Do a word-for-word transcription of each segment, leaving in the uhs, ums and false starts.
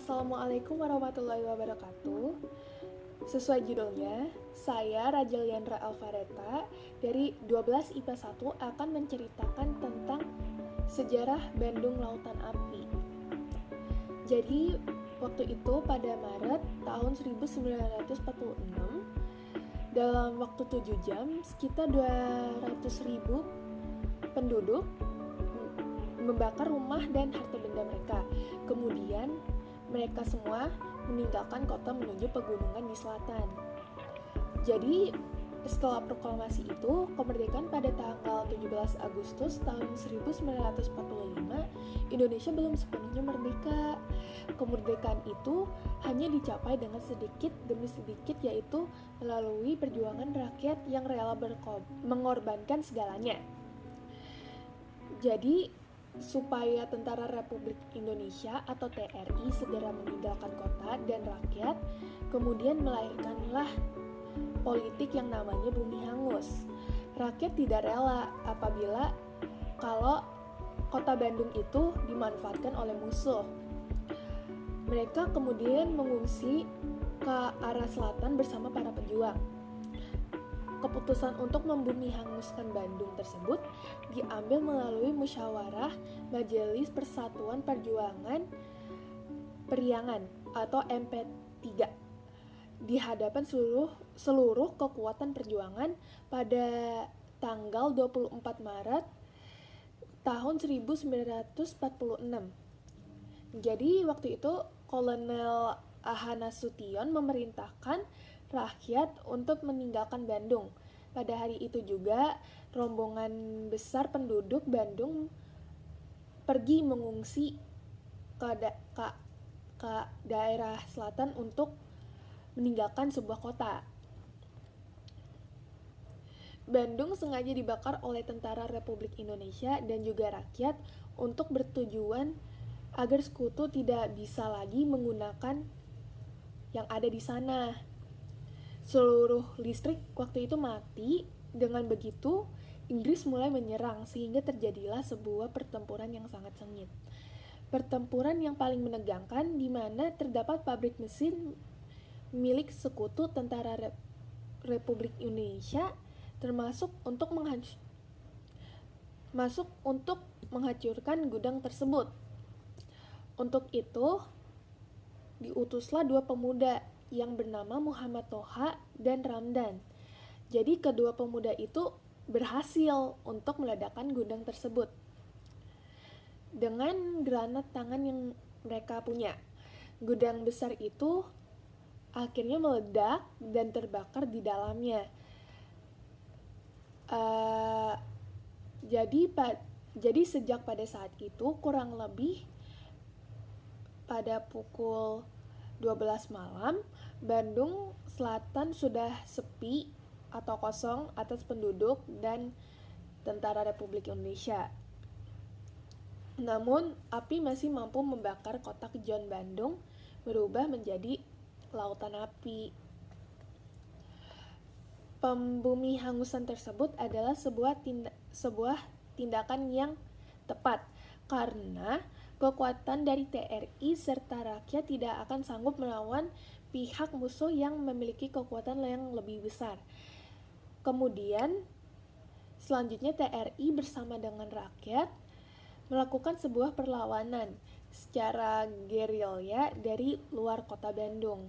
Assalamualaikum warahmatullahi wabarakatuh. Sesuai judulnya, saya Rajel Yandra Alvareta dari dua belas I P A satu akan menceritakan tentang sejarah Bandung Lautan Api. Jadi, waktu itu pada Maret tahun seribu sembilan ratus empat puluh enam, dalam waktu tujuh jam, sekitar dua ratus ribu penduduk membakar rumah dan harta benda mereka. Kemudian mereka semua meninggalkan kota menuju pegunungan di selatan. Jadi setelah proklamasi itu, kemerdekaan pada tanggal tujuh belas Agustus tahun seribu sembilan ratus empat puluh lima, Indonesia belum sepenuhnya merdeka. Kemerdekaan itu hanya dicapai dengan sedikit demi sedikit, yaitu melalui perjuangan rakyat yang rela berko- mengorbankan segalanya. Jadi supaya Tentara Republik Indonesia atau T R I segera meninggalkan kota dan rakyat, kemudian melahirkanlah politik yang namanya bumi hangus. Rakyat tidak rela apabila kalau kota Bandung itu dimanfaatkan oleh musuh. Mereka kemudian mengungsi ke arah selatan bersama para pejuang. Keputusan untuk membumi hanguskan Bandung tersebut diambil melalui musyawarah Majelis Persatuan Perjuangan Periangan atau M P tiga di hadapan seluruh seluruh kekuatan perjuangan pada tanggal dua puluh empat Maret tahun seribu sembilan ratus empat puluh enam. Jadi waktu itu Kolonel Aha Nasution memerintahkan rakyat untuk meninggalkan Bandung. Pada hari itu juga rombongan besar penduduk Bandung pergi mengungsi ke, da- ke, ke daerah selatan untuk meninggalkan sebuah kota. Bandung sengaja dibakar oleh Tentara Republik Indonesia dan juga rakyat untuk bertujuan agar sekutu tidak bisa lagi menggunakan yang ada di sana. Seluruh listrik waktu itu mati. Dengan begitu, Inggris mulai menyerang sehingga terjadilah sebuah pertempuran yang sangat sengit. Pertempuran yang paling menegangkan di mana terdapat pabrik mesin milik sekutu Tentara Rep- Republik Indonesia termasuk untuk menghancur masuk untuk menghancurkan gudang tersebut. Untuk itu, diutuslah dua pemuda yang bernama Muhammad Toha dan Ramdan. Jadi kedua pemuda itu berhasil untuk meledakkan gudang tersebut dengan granat tangan yang mereka punya. Gudang besar itu akhirnya meledak dan terbakar di dalamnya. Uh, jadi pa- jadi sejak pada saat itu kurang lebih pada pukul dua belas malam, Bandung Selatan sudah sepi atau kosong atas penduduk dan Tentara Republik Indonesia. Namun, api masih mampu membakar kota Kejon Bandung, berubah menjadi lautan api. Pembumi hangusan tersebut adalah sebuah tinda- sebuah tindakan yang tepat karena kekuatan dari T R I serta rakyat tidak akan sanggup melawan pihak musuh yang memiliki kekuatan yang lebih besar. Kemudian, selanjutnya T R I bersama dengan rakyat melakukan sebuah perlawanan secara gerilya dari luar kota Bandung.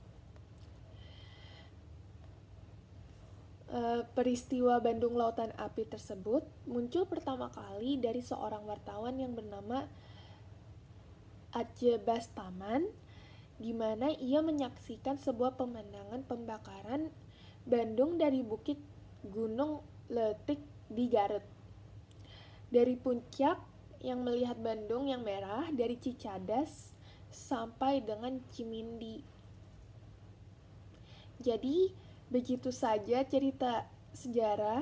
E, peristiwa Bandung Lautan Api tersebut muncul pertama kali dari seorang wartawan yang bernama Aceh Bastaman, di mana ia menyaksikan sebuah pemandangan pembakaran Bandung dari bukit Gunung Letik di Garut. Dari puncak yang melihat Bandung yang merah dari Cicadas sampai dengan Cimindi. Jadi begitu saja cerita sejarah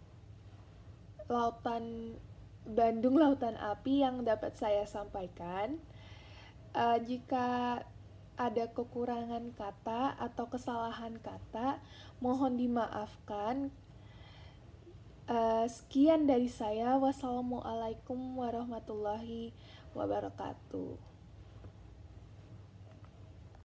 lautan Bandung Lautan Api yang dapat saya sampaikan. Uh, jika ada kekurangan kata atau kesalahan kata, mohon dimaafkan. Uh, sekian dari saya. Wassalamualaikum warahmatullahi wabarakatuh.